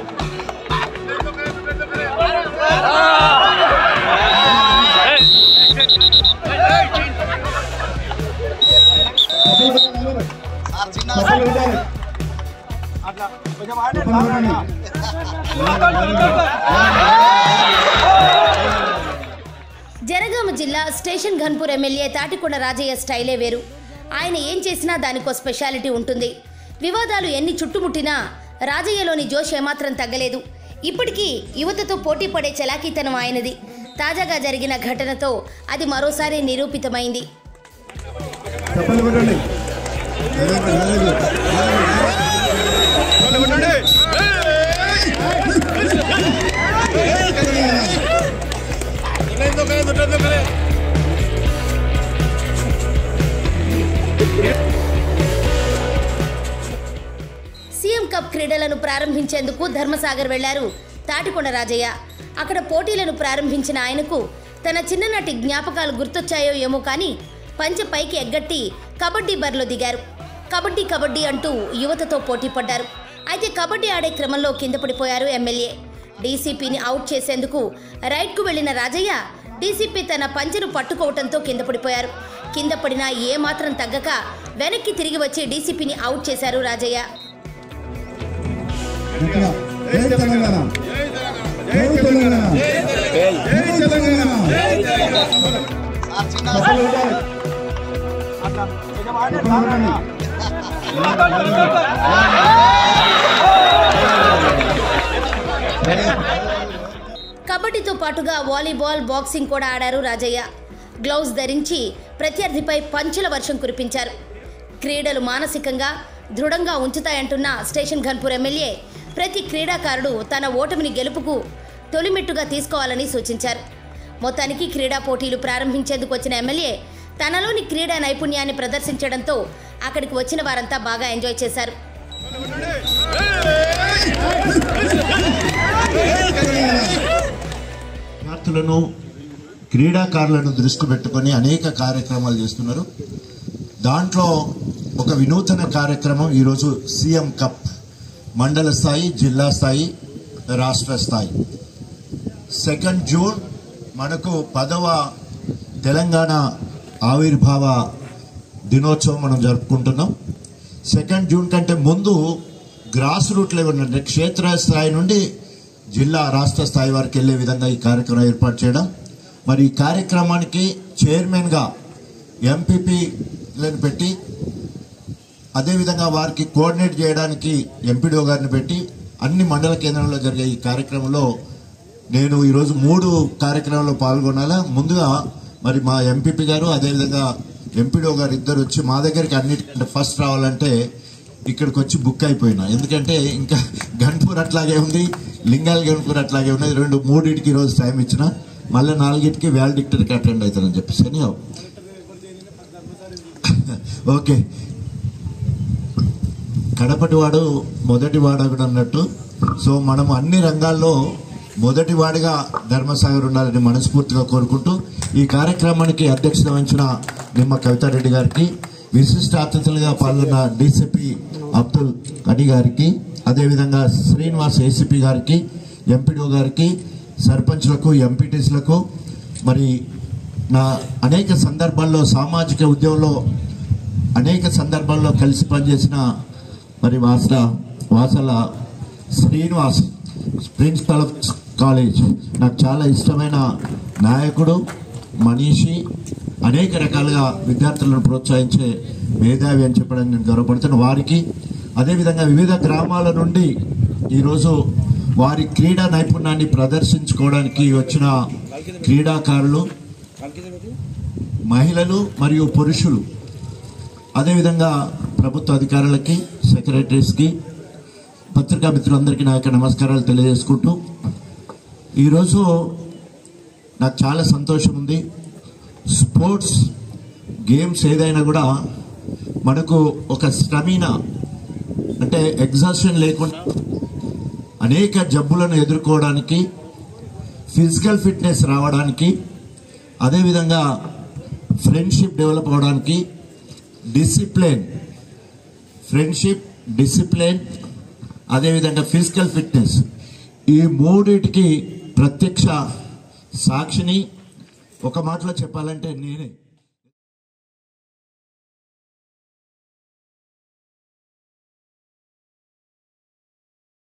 జనగామ జిల్లా station Ghanpur MLA Thatikonda Rajaiah స్టైలే వేరు. ఆయన ఏం చేసినా దానికో స్పెషాలిటీ ఉంటుంది. వివాదాలు ఎన్ని చుట్టుముట్టినా రాజయ్యలోని జోష్ ఏమాత్రం తగ్గలేదు. ఇప్పటికీ యువతతో పోటీ పడే చలాకీతనం ఆయనది. తాజాగా జరిగిన ఘటనతో అది మరోసారి నిరూపితమైంది. సీఎం కప్ క్రీడలను ప్రారంభించేందుకు ధర్మసాగర్ వెళ్లారు తాటికొండ రాజయ్య. అక్కడ పోటీలను ప్రారంభించిన ఆయనకు తన చిన్ననాటి జ్ఞాపకాలు గుర్తొచ్చాయో ఏమో కానీ పంచె పైకి ఎగ్గట్టి కబడ్డీ బరిలో దిగారు. కబడ్డీ కబడ్డీ అంటూ యువతతో పోటీ పడ్డారు. అయితే కబడ్డీ ఆడే క్రమంలో కింద పడిపోయారు ఎమ్మెల్యే. డీసీపీని అవుట్ చేసేందుకు రైడ్కు వెళ్లిన రాజయ్య డీసీపీ తన పంచెను పట్టుకోవడంతో కింద పడిపోయారు. కింద పడినా ఏమాత్రం తగ్గక వెనక్కి తిరిగి వచ్చి డీసీపీని అవుట్ చేశారు రాజయ్య. కబడ్డీతో పాటుగా వాలీబాల్, బాక్సింగ్ కూడా ఆడారు రాజయ్య. గ్లౌస్ ధరించి ప్రత్యర్థిపై పంచుల వర్షం కురిపించారు. క్రీడలు మానసికంగా దృఢంగా ఉంచుతాయంటున్న స్టేషన్ ఘన్పూర్ ఎమ్మెల్యే ప్రతి క్రీడాకారుడు తన ఓటమిని గెలుపుకు తొలిమెట్టుగా తీసుకోవాలని సూచించారు. మొత్తానికి క్రీడా పోటీలు ప్రారంభించేందుకు వచ్చిన ఎమ్మెల్యే తనలోని క్రీడా నైపుణ్యాన్ని ప్రదర్శించడంతో అక్కడికి వచ్చిన వారంతా బాగా ఎంజాయ్ చేశారు. విద్యార్థులను, క్రీడాకారులను దృష్టి పెట్టుకొని అనేక కార్యక్రమాలు చేస్తున్నారు. దాంట్లో ఒక వినూతన కార్యక్రమం ఈరోజు సీఎం కప్ మండల స్థాయి, జిల్లా స్థాయి, రాష్ట్ర స్థాయి. 2 జూన్ మనకు 10వ తెలంగాణ ఆవిర్భావ దినోత్సవం మనం జరుపుకుంటున్నాం. 2 జూన్ కంటే ముందు గ్రాస్ రూట్ లెవెల్ అంటే క్షేత్రస్థాయి నుండి జిల్లా, రాష్ట్ర స్థాయి వరకు వెళ్లే విధంగా ఈ కార్యక్రమం ఏర్పాటు చేయడం. మరి ఈ కార్యక్రమానికి చైర్మన్గా ఎంపీపీలను పెట్టి, అదేవిధంగా వారికి కోఆర్డినేట్ చేయడానికి ఎంపీడీఓ గారిని పెట్టి అన్ని మండల కేంద్రంలో జరిగే ఈ కార్యక్రమంలో నేను ఈరోజు 3 కార్యక్రమాల్లో పాల్గొనాలా. ముందుగా మరి మా ఎంపీపీ గారు, అదేవిధంగా ఎంపీడీఓ గారు ఇద్దరు వచ్చి మా దగ్గరికి అన్నిటికంటే ఫస్ట్ రావాలంటే ఇక్కడికి వచ్చి బుక్ అయిపోయినా. ఎందుకంటే ఇంకా ఘన్పూర్ అట్లాగే ఉంది, లింగాల ఘన్పూర్ అట్లాగే ఉన్నాయి. 3కి ఈరోజు టైం ఇచ్చిన, మళ్ళీ 4కి వ్యాలిడిక్టర్కి అటెండ్ అవుతారని చెప్పేసి అని. ఓకే, కడపటివాడు మొదటివాడు కూడా అన్నట్టు. సో మనం అన్ని రంగాల్లో మొదటివాడిగా ధర్మసాగర్ ఉండాలని మనస్ఫూర్తిగా కోరుకుంటూ ఈ కార్యక్రమానికి అధ్యక్షత వహించిన నిమ్మ కవితారెడ్డి గారికి, విశిష్ట అతిథులుగా పాల్గొన్న డీసీపీ అబ్దుల్ కనీ గారికి, అదేవిధంగా శ్రీనివాస్ ఏసీపీ గారికి, ఎంపీడీఓ గారికి, సర్పంచ్లకు, ఎంపీటీసీలకు, మరి నా అనేక సందర్భాల్లో సామాజిక ఉద్యమంలో అనేక సందర్భాల్లో కలిసి పనిచేసిన మరి Vasala Srinivas, principal of college, నాకు చాలా ఇష్టమైన నాయకుడు, మనీషి, అనేక రకాలుగా విద్యార్థులను ప్రోత్సహించే మేధావి అని చెప్పడానికి నేను గర్వపడుతున్న వారికి, అదేవిధంగా వివిధ గ్రామాల నుండి ఈరోజు వారి క్రీడా నైపుణ్యాన్ని ప్రదర్శించుకోవడానికి వచ్చిన క్రీడాకారులు, మహిళలు మరియు పురుషులు, అదేవిధంగా ప్రభుత్వ అధికారులకి, సెక్రటరీస్కి, పత్రికా మిత్రులందరికీ నా యొక్క నమస్కారాలు తెలియజేసుకుంటూ ఈరోజు నాకు చాలా సంతోషం ఉంది. స్పోర్ట్స్ గేమ్స్ ఏదైనా కూడా మనకు ఒక స్టమినా అంటే ఎగ్జాస్షన్ లేకుండా అనేక జబ్బులను ఎదుర్కోవడానికి, ఫిజికల్ ఫిట్నెస్ రావడానికి, అదేవిధంగా ఫ్రెండ్షిప్ డెవలప్ అవడానికి, ఫ్రెండ్షిప్, డిసిప్లిన్, అదేవిధంగా ఫిజికల్ ఫిట్నెస్, ఈ మూడిటికి ప్రత్యక్ష సాక్షిని ఒక మాటలో చెప్పాలంటే నేనే.